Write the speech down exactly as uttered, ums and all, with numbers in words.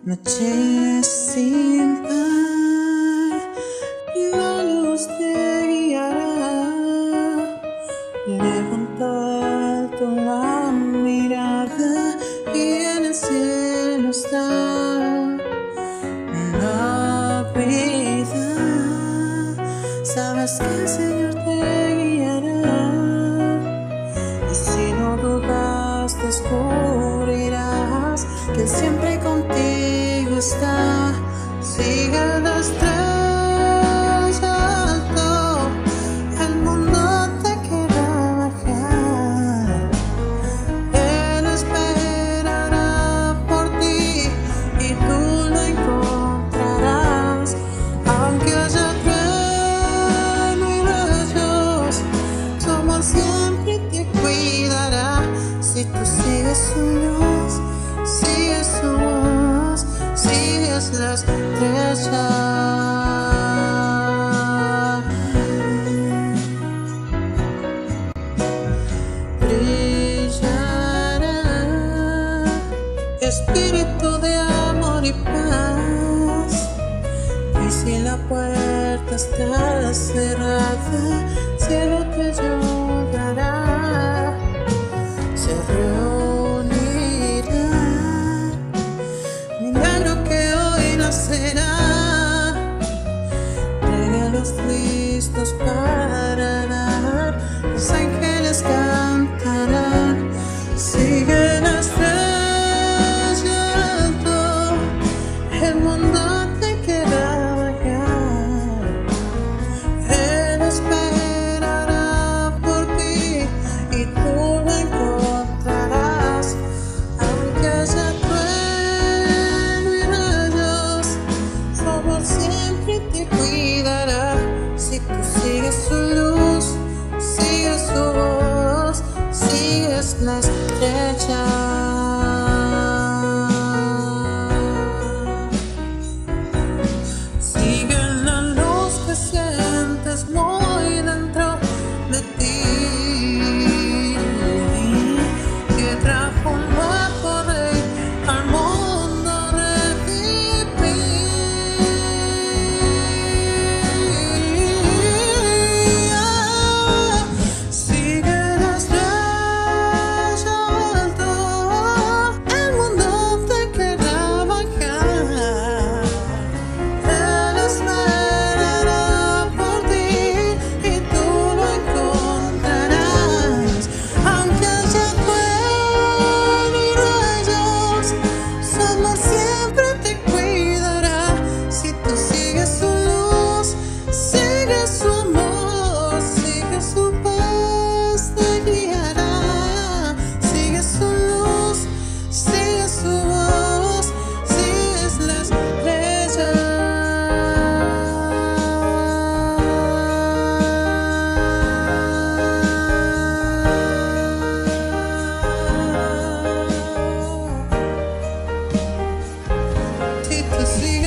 Noches sin par, la luz te guiará. Levanta alto la mirada y en el cielo está la vida. Sabes que el Señor te guiará, y si no dudas descubrirás que Él siempre contigo está. Sigue la estrella alto, el mundo te quiere bajar. Él esperará por ti y tú lo encontrarás. Aunque haya trueno y rayos, su amor siempre te cuidará. Si tú sigues su luz, sigues su voz, sigues la estrella. Brillará espíritu de amor y paz. Y si la puerta está cerrada, cielo te ayudará. Se reunirá milagro que hoy nacerá. Regalos listos para dar, los ángeles cantarán. Sigue la estrella alto, el mundo te quiere bajar. Él esperará por ti y tú lo encontrarás. Aunque haya trueno y rayos, su amor siempre te cuidará. Si tú sigues su luz, sigues su voz, sigues la estrella. Sigue la luz que sientes muy dentro de ti, que trajo un nuevo rey al mundo redimir. Sigue la estrella alto, el mundo te quiere bajar. Él esperará por ti y tú lo encontrarás. Aunque haya trueno y rayos, su amor siempre te cuidará. Si tú sigues su luz, sigues su amor, sigues su paz, te guiará. Sigues su luz, sigues su voz, sigues la estrella. Si tú sigues